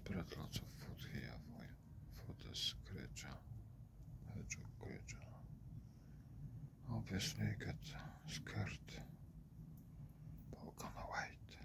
There are lots of food here for this creature, hedgehog creature. Obviously, get scared. But we're gonna wait.